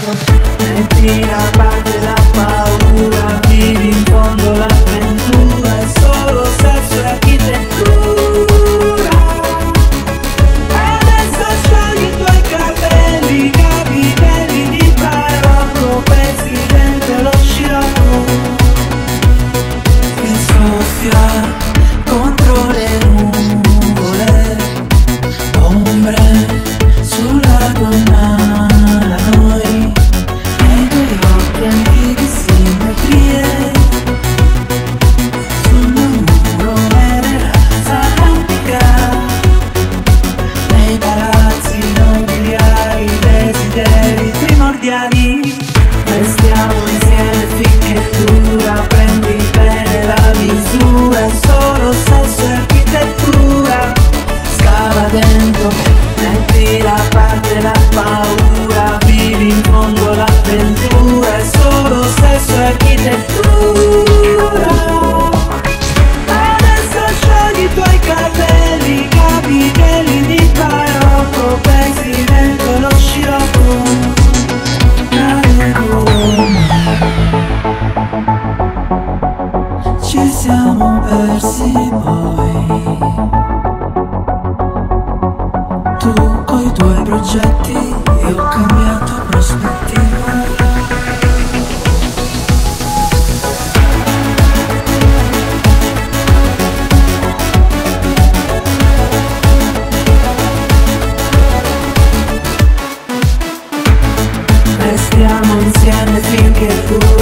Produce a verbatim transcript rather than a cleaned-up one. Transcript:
metti da parte la paura, vivi in fondo l'avventura, è solo sesso e architettura. Adesso sciogli i tuoi capelli, capitelli di barocco, pezzi dentro lo scirocco che soffia contro le nuvole, ombre sulla tua mano, noi nei tuoi occhi antiche simmetrie, sul muro nella Atlantica, nei palazzi nobiliari, desideri primordiali. Restiamo insieme finché dura, prendi bene la misura, è solo sesso e architettura. Scava dentro, metti da parte la paura, vivi in fondo l'avventura, è solo sesso e architettura. Adesso sciogli i tuoi capelli, capitelli di barocco, pesi dentro lo scirocco. Ci siamo persi poi, tu coi tuoi progetti, io ho cambiato prospettiva. Restiamo insieme finché tu